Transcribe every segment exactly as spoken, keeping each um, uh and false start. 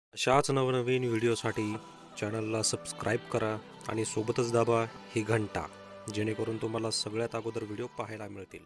अशाच नवनवीन व्हिडिओसाठी चॅनलला सबस्क्राईब करा आणि सोबतच दाबा ही घंटा, जेणेकरून तुम्हाला सगळ्यात अगोदर व्हिडिओ पाहायला मिळतील.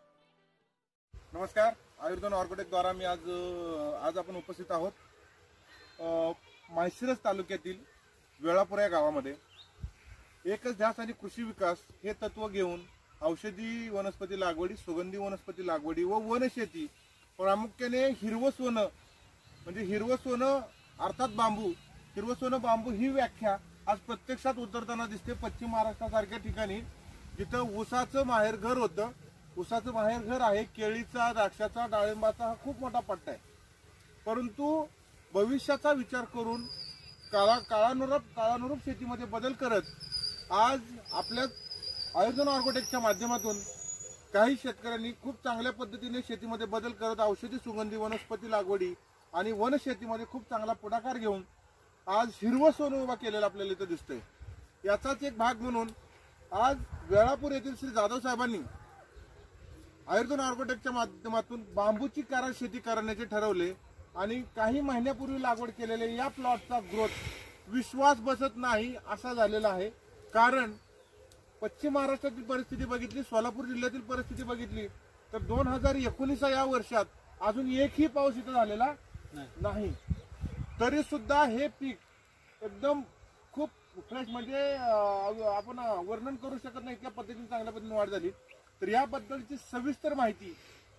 नमस्कार. आयुर्वेद ऑर्गोटेक द्वारा मी आज आज आपण उपस्थित आहोत माळशिरस तालुक्यातील वेळापूर या गावामध्ये. एकच ध्यास आणि कृषी विकास हे तत्व घेऊन औषधी वनस्पती लागवडी, सुगंधी वनस्पती लागवडी व वनशेती, प्रामुख्याने हिरवं सोनं म्हणजे हिरवं सोनं अर्थात बांबू, हिरवं सोनं बांबू ही व्याख्या आज प्रत्यक्षात उतरताना दिसते. पश्चिम महाराष्ट्रासारख्या ठिकाणी जिथं ऊसाचं माहेरघर होतं, ऊसाचं माहेरघर आहे, केळीचा, द्राक्षाचा, डाळिंबाचा हा खूप मोठा पट्टा आहे. परंतु भविष्याचा विचार करून काळा काळानुरूप काळानुरूप शेतीमध्ये बदल करत आज आपल्या आयुर्वेद ऑर्गोटेकच्या माध्यमातून काही शेतकऱ्यांनी खूप चांगल्या पद्धतीने शेतीमध्ये बदल करत औषधी सुगंधी वनस्पती लागवडी आणि वनशेतीमध्ये खूप चांगला पुढाकार घेऊन आज हिरवं सोनं उभा केलेलं आपल्याला इथं दिसतंय. याचाच एक भाग म्हणून आज वेळापूर येथील श्री जाधव साहेबांनी आयुर्वेद ऑर्गोटेकच्या माध्यमातून बांबूची कारण शेती करण्याचे ठरवले आणि काही महिन्यापूर्वी लागवड केलेल्या या प्लॉटचा ग्रोथ विश्वास बसत नाही असा झालेला आहे. कारण पश्चिम महाराष्ट्रातील परिस्थिती बघितली, सोलापूर जिल्ह्यातील परिस्थिती बघितली तर दोन हजार एकोणीस या वर्षात अजून एकही पाऊस इथं झालेला नाही. तरी सुद्धा हे पीक एकदम खूप फ्रेश, म्हणजे आपण वर्णन करू शकत नाही इतक्या पद्धतीने चांगल्या पद्धतीने वाढ झाली. तर याबद्दलची सविस्तर माहिती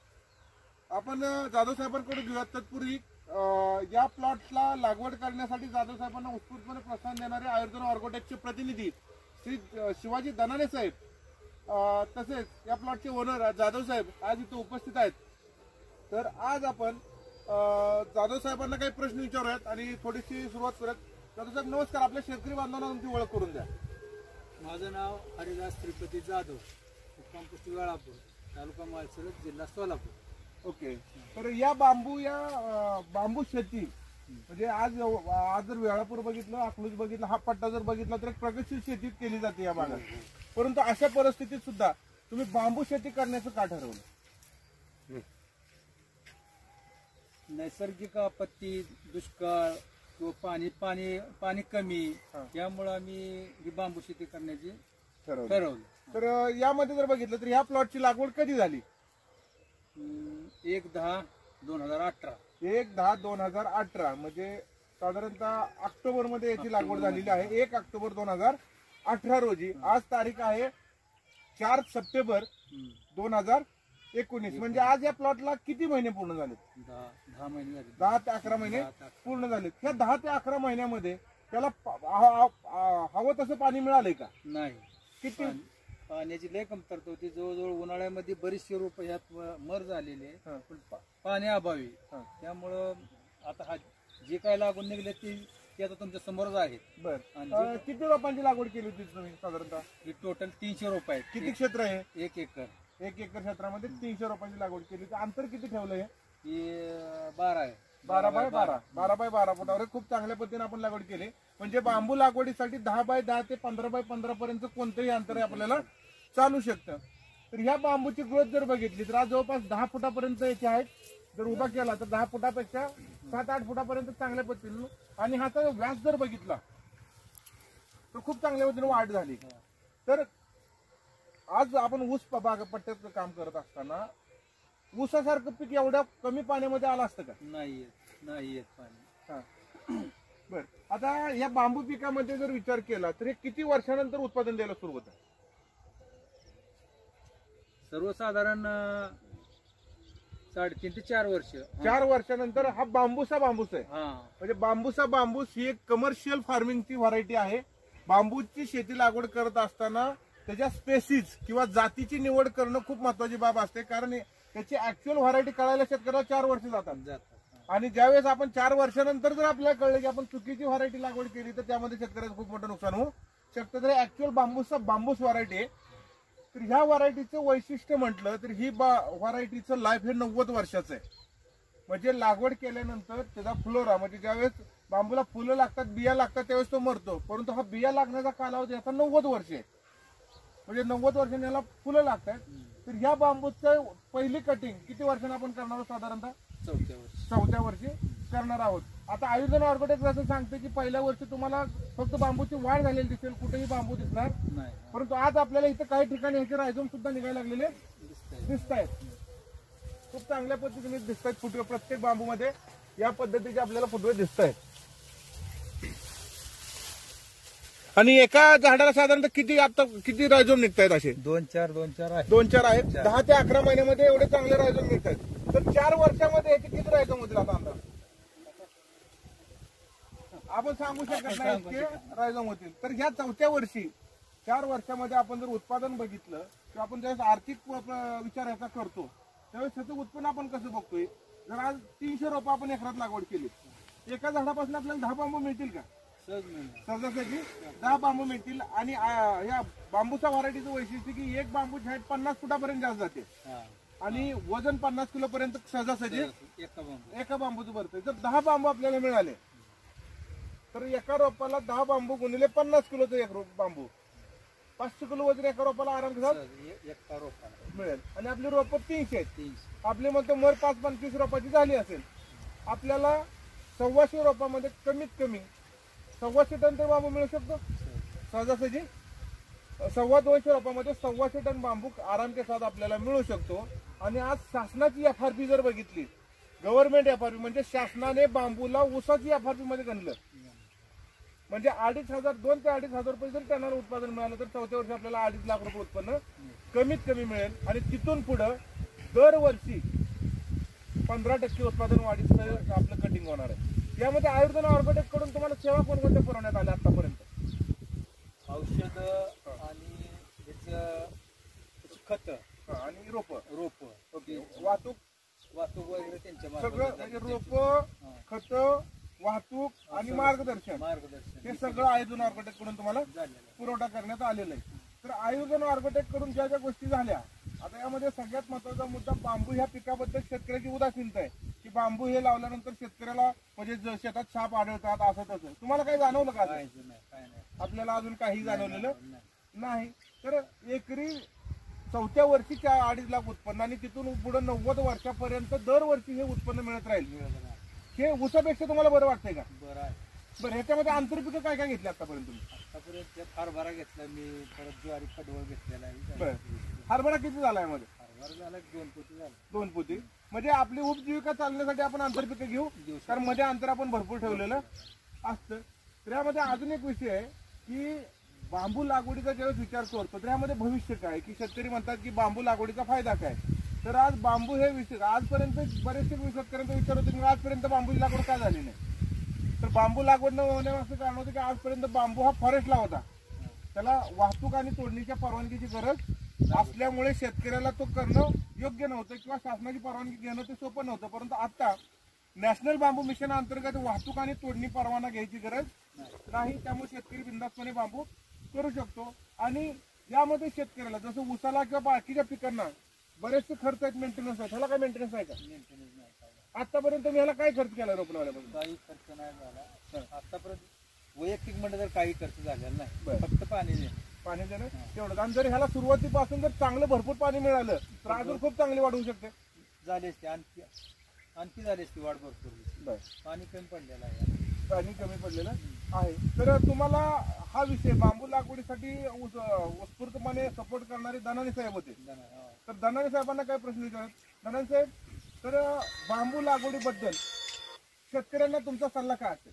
आपण जाधव साहेबांकडून घेऊयात. तत्पूर्वी या प्लॉटला लागवड करण्यासाठी जाधव साहेबांना उत्स्फूर्तपणे प्रोत्साहन देणारे आयुर्वेद ऑर्गोटेकचे प्रतिनिधी श्री शिवाजी दनाने साहेब, तसेच या प्लॉटचे ओनर जाधव साहेब आज इथे उपस्थित आहेत. तर आज आपण जाधव साहेबांना काही प्रश्न विचारूयात आणि थोडीशी सुरुवात करूयात. जाधव साहेब नमस्कार. आपल्या शेतकरी बांधवांना तुमची ओळख करून द्या. माझं नाव हरिदास त्रिपती जाधव, मुक्काम पोस्ट वेळापूर, तालुका माळशिरस, जिल्हा सोलापूर. ओके. तर या बांबू या बांबू शेती म्हणजे आज आज जर वेळापूर बघितलं, अकलूज बघितलं, हा पट्टा जर बघितला तर एक प्रगतशील शेती केली जाते या भागात. परंतु अशा परिस्थितीत सुद्धा तुम्ही बांबू शेती करण्याचं का ठरवलं? नैसर्गिक आपत्ती, दुष्काळ किंवा पाणी पाणी पाणी कमी, यामुळे आम्ही ही बांबू शेती करण्याची ठरवलं. तर यामध्ये जर बघितलं तर या प्लॉटची लागवड कधी झाली? एक दहा दोन हजार अठरा एक दहा दोन हजार अठरा म्हणजे साधारणतः ऑक्टोबर मध्ये याची लागवड झालेली आहे. एक ऑक्टोबर दोन हजार अठरा रोजी. आज तारीख आहे चार सप्टेंबर दोन हजार एकोणीस. म्हणजे आज या प्लॉटला किती महिने पूर्ण झाले? दहा दहा महिने झाले. दहा ते अकरा महिने पूर्ण झाले. ह्या दहा ते अकरा महिन्यामध्ये त्याला हवं तसं पाणी मिळालंय का? नाही. किती पाण्याची लय कमतरता होती. जवळजवळ उन्हाळ्यामध्ये बरीचशे रोप ह्यात मर झालेले, पण पाणी अभावी. त्यामुळं आता हा जे काय लागून निघले ते आता तुमच्या समोरच आहेत. बरं. किती रोपांची लागवड केली होती तुम्ही साधारणतः? ही टोटल तीनशे रोप आहेत. किती क्षेत्र आहे? एक एकर. एक एकर क्षेत्रामध्ये तीनशे रोपांची लागवड केली. अंतर किती ठेवलंय? हे बारा आहे. बारा बाय बारा बारा बाय बारा फुटावर खूप चांगल्या पद्धतीने आपण लागवड केली. म्हणजे बांबू लागवडीसाठी दहा बाय दहा ते पंधरा बाय पंधरा पर्यंत कोणतंही अंतर आपल्याला चालू शकतं. तर ह्या बांबूची ग्रोथ जर बघितली तर आज जवळपास दहा फुटापर्यंत याची आहे. जर उभा केला तर दहा फुटापेक्षा सात आठ फुटापर्यंत चांगल्या पद्धतीने. आणि ह्याचा व्यास जर बघितला तर खूप चांगल्या पद्धतीने वाढ झाली. तर आज आपण ऊस बाग पट्ट्याचं काम करत असताना ऊसासारखं पीक एवढ्या कमी पाण्यामध्ये आलं असतं का? नाही येत नाही येत पाणी. बर. आता या बांबू पिकामध्ये जर विचार केला तर हे किती वर्षानंतर उत्पादन द्यायला सुरू होतं? सर्वसाधारण साडेतीन ते चार वर्ष. चार वर्षानंतर हा बांबूसा बांबूस आहे. हा, म्हणजे बांबूसा बांबूस ही एक कमर्शियल फार्मिंगची व्हरायटी आहे. बांबूची शेती लागवड करत असताना त्याच्या स्पेसीज किंवा जातीची निवड करणं खूप महत्वाची बाब असते. कारण त्याची ऍक्च्युअल व्हरायटी कळायला शेतकऱ्याला चार वर्ष जातात. आणि ज्यावेळेस आपण चार वर्षानंतर जर आपल्याला कळलं की आपण चुकीची व्हरायटी लागवड केली तर त्यामध्ये शेतकऱ्याचं खूप मोठं नुकसान होऊ शकतं. तर ऍक्च्युअल बांबूसा बांबूस व्हरायटी आहे. तर ह्या व्हरायटीचं वैशिष्ट्य म्हटलं तर ही बा व्हरायटीचं लाईफ हे नव्वद वर्षाचं आहे. म्हणजे लागवड केल्यानंतर त्याचा फ्लोरा म्हणजे ज्यावेळेस बांबूला फुलं लागतात, बिया लागतात त्यावेळेस तो मरतो. परंतु हा बिया लागण्याचा कालावधी आता नव्वद वर्ष आहे. म्हणजे नव्वद वर्षांनी याला फुलं लागतात. तर ह्या बांबूचं पहिली कटिंग किती वर्षांनी आपण करणार आहोत? साधारणतः चौथ्या वर्षी चौथ्या वर्षी करणार आहोत. आता आयुर्वेद ऑर्गोटेक असं सांगते की पहिल्या वर्षी तुम्हाला फक्त बांबूची वाढ झालेली दिसेल, कुठेही बांबू दिसणार नाही परंतु आज आपल्याला इथं काही ठिकाणी ह्याचे रायझोम सुद्धा निघायला लागलेले दिसतंय. दिसत आहेत. खूप चांगल्या पद्धतीने दिसत आहेत फुटवे. प्रत्येक बांबूमध्ये या पद्धतीचे आपल्याला फुटवे दिसत आहेत. आणि एका झाडाला साधारणतः किती आता किती रायझोम निघत आहेत? असे दोन चार दोन चार आहे. दोन चार आहेत. दहा ते अकरा महिन्यामध्ये एवढे चांगले रायझोम निघत आहेत. तर चार वर्षामध्ये याचे किती रायझोम होतील आता अंदाज आपण सांगू शकत नाही इतके रायझोम होतील. तर ह्या चौथ्या वर्षी चार वर्षामध्ये आपण जर उत्पादन बघितलं किंवा आपण ज्यावेळेस आर्थिक विचार याचा करतो त्यावेळेस त्याचं उत्पन्न आपण कसं बघतोय. जर आज तीनशे रोपं आपण एकरात लागवड केली, एका झाडापासून आपल्याला दहा बांबू मिळतील का? सहजासहजी दहा बांबू मिळतील. आणि या बांबूच्या व्हरायटीचं वैशिष्ट्य की एक बांबूची हाईट पन्नास फुटापर्यंत जास्त जाते आणि वजन पन्नास किलो पर्यंत सहजासहजी एका बांबूचं भरतंय. जर दहा बांबू आपल्याला मिळाले तर एका रोपाला दहा बांबू गुणिले पन्नास किलोचं एक रोप बांबू पाचशे किलो वजन एका रोपाला आराम मिळेल. आणि आपली रोप तीनशे आहेत. आपली म्हणतो मर पाच पंचवीस रोपाची झाली असेल, आपल्याला सव्वाशे रोपामध्ये कमीत कमी सव्वाशे टन तर बांबू मिळू शकतो सहजासहजी. सव्वा दोनशे रोपामध्ये सव्वाशे टन बांबू आराम के साथ आपल्याला मिळू शकतो. आणि आज शासनाची एफ आर पी जर बघितली, गव्हर्नमेंट एफ आर पी म्हणजे शासनाने बांबूला ऊसाची एफ आर पी मध्ये गणलं म्हणजे अडीच हजार दोन ते अडीच हजार रुपये जर त्यांना उत्पादन मिळालं तर चौथ्या वर्षी आपल्याला अडीच लाख रुपये उत्पन्न कमीत कमी मिळेल. आणि तिथून पुढं दरवर्षी पंधरा टक्के उत्पादन वाढीचं आपलं कटिंग होणार आहे. यामध्ये आयुर्वेद ऑर्गोटेक कडून तुम्हाला सेवा कोणकोणत्या पुरवण्यात आल्या आतापर्यंत? औषध आणि खत आणि रोप रोप ओके. वाहतूक वाहतूक वगैरे त्यांच्या सगळं म्हणजे रोप खत वाहतूक आणि मार्गदर्शन मार्गदर्शन हे सगळं आयुर्वेद ऑर्गोटेक कडून तुम्हाला पुरवठा करण्यात आलेला आहे. तर आयुर्वेद ऑर्गोटेक कडून ज्या ज्या गोष्टी झाल्या, आता यामध्ये सगळ्यात महत्वाचा मुद्दा बांबू ह्या पिकाबद्दल शेतकऱ्याची उदासीनता आहे की बांबू हे लावल्यानंतर शेतकऱ्याला म्हणजे शेतात साप आढळतात असं तसं. तुम्हाला काही जाणवलं का? आपल्याला अजून काही जाणवलेलं नाही. तर एकरी चौथ्या वर्षी चार अडीच लाख उत्पन्न आणि तिथून पुढे नव्वद वर्षापर्यंत दरवर्षी हे उत्पन्न मिळत राहील. हे ऊसापेक्षा तुम्हाला बरं वाटतंय का? बरं आहे. बरं, ह्याच्यामध्ये आंतरपिकं काय काय घेतली आतापर्यंत तुम्ही? आतापर्यंत हरभरा घेतला मी, परत ज्वारी कडवळ घेतलेला आहे. बरं, हरभरा किती झाला यामध्ये? हरभरा झाला दोन पोती झाला. दोन पोती. म्हणजे आपली उपजीविका चालण्यासाठी आपण आंतरपिकं घेऊ कारण मध्ये अंतर आपण भरपूर ठेवलेलं असतं. तर यामध्ये अजून एक विषय आहे की बांबू लागवडीचा ज्यावेळेस विचार करतो तर यामध्ये भविष्य काय की शेतकरी म्हणतात की बांबू लागवडीचा फायदा काय. तर आज बांबू हे विषय आजपर्यंत बरेचसे शेतकऱ्यांचा विचार होतो की आजपर्यंत बांबूची लागवड का झाली नाही. तर बांबू लागवड न होण्यामागचं कारण होतं की आजपर्यंत बांबू हा फॉरेस्टला होता, त्याला वाहतूक आणि तोडणीच्या परवानगीची गरज असल्यामुळे शेतकऱ्याला तो करणं योग्य नव्हतं किंवा शासनाची परवानगी घेणं ते सोपं नव्हतं. परंतु आता नॅशनल बांबू मिशन अंतर्गत वाहतूक आणि तोडणी परवाना घ्यायची गरज नाही, त्यामुळे शेतकरी बिनधास्तपणे बांबू करू शकतो. आणि यामध्ये शेतकऱ्याला जसं उसाला किंवा बाकीच्या पिकांना बरेचसे खर्च आहेत, मेंटेनन्स आहे. ह्याला काय मेंटेनन्स आहे का? मेंटेनन्स नाही. आतापर्यंत मी ह्याला काय खर्च केला रोप लावल्यापासून? काही खर्च नाही झाला आतापर्यंत. वैयक्तिक म्हणलं तर काही खर्च झालेला नाही, फक्त पाणी दे पाणी देणं तेवढं. आणि जर ह्याला सुरुवातीपासून जर चांगलं भरपूर पाणी मिळालं तर अजून खूप चांगली वाढ होऊ शकते. झाली असते आणखी आणखी झाली असती वाढ भरपूर. पाणी कमी पडलेलं आहे, पाणी कमी पडलेलं आहे. तर तुम्हाला हा विषय बांबू लागवडीसाठी उत्स्फूर्तपणे सपोर्ट करणारे धनानी साहेब होते. तर धनानी साहेबांना काय प्रश्न विचारत? धनानी साहेब, तर बांबू लागवडीबद्दल शेतकऱ्यांना तुमचा सल्ला काय असेल?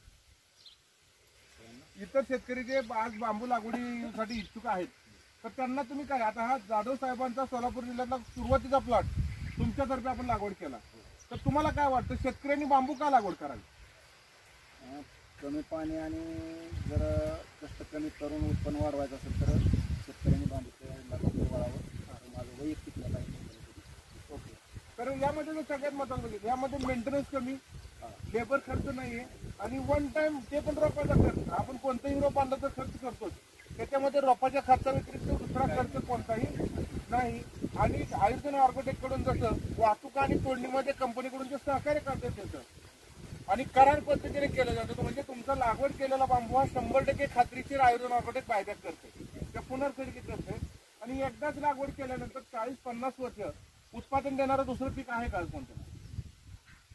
इतर शेतकरी जे आज बांबू लागवडीसाठी इच्छुक आहेत तर त्यांना तुम्ही काय, आता हा जाधव साहेबांचा सोलापूर जिल्ह्यातला सुरुवातीचा प्लॉट तुमच्यातर्फे आपण लागवड केला, तर तुम्हाला काय वाटतं शेतकऱ्यांनी बांबू का लागवड करावी? कमी पाणी आणि जर कष्ट कमी करून उत्पन्न वाढवायचं असेल तर शेतकऱ्यांनी बांबूच्या लागवड वाढावं, माझं वैयक्तिक मत आहे. ओके. तर यामध्ये जर सगळ्यात महत्त्वाचं बघितलं, यामध्ये मेंटेनन्स कमी, लेबर खर्च नाहीये आणि वन टाइम ते पण रोपाचा खर्च. आपण कोणताही रोप आणलं तर खर्च करतोच, त्याच्यामध्ये रोपाच्या खर्चा व्यतिरिक्त दुसरा खर्च कोणताही नाही. आणि आयुर्वेद ऑर्गोटेक कडून जसं वाहतूक आणि तोडणीमध्ये कंपनीकडून जे सहकार्य करतात त्याचं आणि करार पद्धतीने केलं जातं, म्हणजे तुमचा लागवड केलेला बांबू हा शंभर टक्के खात्रीशीर आयुर्वेद ऑर्गोटेक बायबॅक करते, त्या पुनर्खरेदी करते. आणि एकदाच लागवड केल्यानंतर चाळीस पन्नास वर्ष उत्पादन देणारं दुसरं पीक आहे का कोणतं?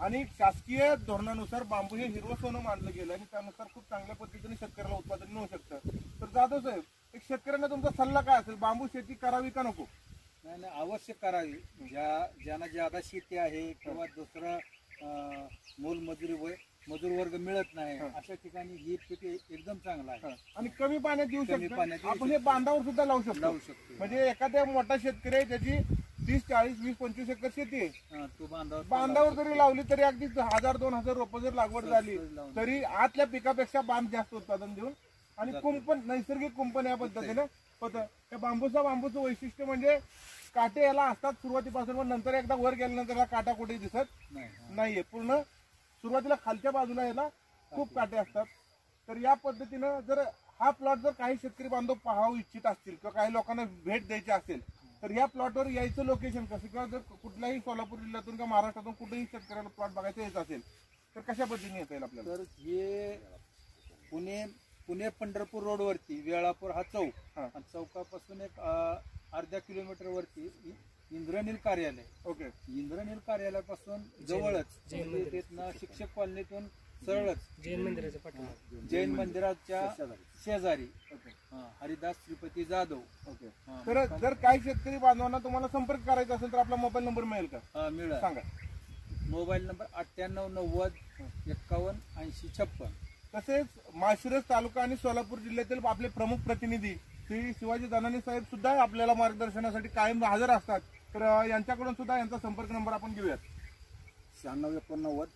आणि शासकीय धोरणानुसार बांबू हे हिरवं सोनं मानलं गेलं आणि त्यानुसार खूप चांगल्या पद्धतीने शेतकऱ्याला उत्पादन मिळू शकतं. तर जाधव साहेब, एक शेतकऱ्यांना तुमचा सल्ला काय असेल, बांबू शेती करावी का नको? नाही नाही, अवश्य करावी. ज्या ज्यांना ज्यादा शेती आहे किंवा दुसरं अं, मोलमजुरी वय मजूर वर्ग मिळत नाही, अशा ठिकाणी ही पीक एकदम चांगलं आहे आणि कमी पाण्यात येऊ कमी शकतं. पाण्यात येऊ आपण हे बांधावर सुद्धा लावू शकतो. लावू शकतो. म्हणजे एखाद्या मोठा शेतकरी आहे त्याची तीस चाळीस वीस पंचवीस एकर शेती आहे, हा, तो बांधावर बांधावर जरी लावली तरी अगदी हजार दोन हजार रोपं जर लागवड झाली लावून. तरी आतल्या पिकापेक्षा बांध जास्त उत्पादन देऊन आणि कुंपण नैसर्गिक कुंपण या पद्धतीने होतं. त्या बांबूचा बांबूचं वैशिष्ट्य म्हणजे काटे याला असतात सुरुवातीपासून, पण नंतर एकदा वर गेल्यानंतर याला काटा कुठे दिसत नाही, हा. नाहीये. पूर्ण सुरुवातीला खालच्या बाजूला याला खूप काटे असतात. तर या पद्धतीनं जर हा प्लॉट जर काही शेतकरी बांधव पाहावं इच्छित असतील किंवा काही लोकांना भेट द्यायची असेल तर या प्लॉटवर यायचं लोकेशन कसं, किंवा जर कुठल्याही सोलापूर जिल्ह्यातून किंवा महाराष्ट्रातून कुठेही शेतकऱ्याला प्लॉट बघायचं यायचं असेल तर कशा पद्धतीने येता येईल आपल्याला? तर हे पुणे पुणे पंढरपूर रोडवरती वेळापूर हा चौक, हा. आणि चौकापासून एक अं, अर्ध्या किलोमीटर वरती इ- इंद्रनील कार्यालय. ओके. इंद्रनील कार्यालयापासून जवळच म्हणजे तिथनं शिक्षक कॉलनीतून सरळच जैन मंदिराच्या पाठीमागे जैन मंदिराच्या शेजारी हा, हरिदास श्रीपती जाधव. ओके. हा. तर जर काही शेतकरी बांधवांना तुम्हाला संपर्क करायचा असेल तर आपला मोबाईल नंबर मिळेल का, हा, मिळेल. सांगा. मोबाईल नंबर अठ्ठ्याण्णव नव्वद एक्कावन्न ऐंशी छप्पन. तसेच माळशिरस तालुका आणि सोलापूर जिल्ह्यातील आपले प्रमुख प्रतिनिधी श्री शिवाजी दानाने साहेब सुद्धा आपल्याला मार्गदर्शनासाठी कायम हजर असतात. तर अं, यांच्याकडून सुद्धा यांचा संपर्क नंबर आपण घेऊयात. शहाण्णव एकोणनव्वद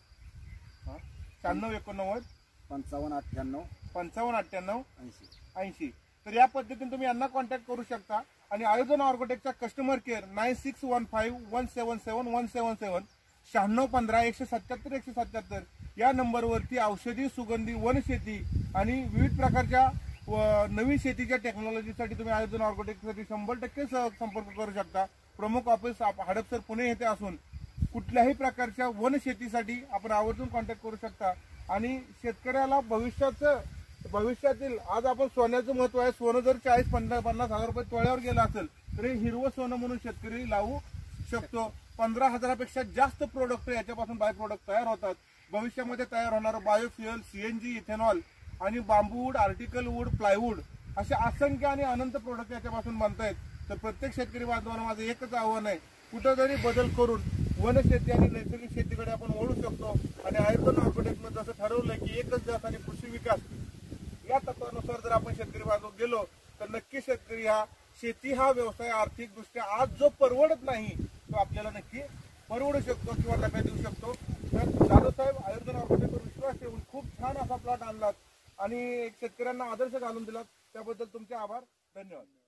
शहाण्णव एकोणनव्वद पंचावन्न अठ्ठ्याण्णव पंचावन्न अठ्ठ्याण्णव ऐंशी. ऐंशी. तर या पद्धतीने तुम्ही यांना कॉन्टॅक्ट करू शकता. आणि आयोजन ऑर्गोटेकचा customer care nine six one five one seven seven one seven seven शहाण्णव पंधरा एकशे सत्याहत्तर एकशे सत्याहत्तर या नंबरवरती औषधी, सुगंधी, वनशेती आणि विविध प्रकारच्या व नवीन शेतीच्या टेक्नॉलॉजीसाठी तुम्ही आयोजन ऑर्गोटेकसाठी शंभर टक्के स- संपर्क करू शकता. प्रमुख ऑफिस आप- हडपसर पुणे येथे असून कुठल्याही प्रकारच्या वनशेतीसाठी आपण आवर्जून कॉन्टॅक्ट करू शकता. आणि शेतकऱ्याला भविष्याचं भविष्यातील आज आपण सोन्याचं महत्व आहे. सोनं जर चाळीस पन्नास पन्नास हजार रुपये तोळ्यावर गेलं असेल तर हे हिरवं सोनं म्हणून शेतकरी लावू शकतो. पंधरा हजारापेक्षा जास्त प्रोडक्ट याच्यापासून बाय प्रोडक्ट तयार होतात. भविष्यामध्ये तयार होणारं बायोफ्युएल, सीएनजी, इथेनॉल आणि bamboo wood, article wood, plywood असे असंख्य आणि अनंत प्रोडक्ट याच्यापासून बनतायत. तर प्रत्येक शेतकरी बांधवांना माझं एकच आव्हान आहे, कुठंतरी बदल करून वनशेती आणि नैसर्गिक शेतीकडे आपण वळू शकतो. आणि आयुर्वेद ऑर्गोटेकमध्ये जसं ठरवलंय की एकच जात आणि कृषी विकास या तत्वानुसार जर आपण शेतकरी बांधव गेलो तर नक्की शेतकरी हा शेती हा व्यवसाय आर्थिक दृष्ट्या आज जो परवडत नाही तो आपल्याला नक्की परवडू शकतो किंवा नफ्यात देऊ शकतो. तर जाधव साहेब, आयुर्वेद ऑर्गोटेकवर विश्वास ठेवून खूप छान असा प्लॉट आणलात आणि शेतकऱ्यांना आदर्श घालून दिलात, त्याबद्दल तुमचे आभार. धन्यवाद.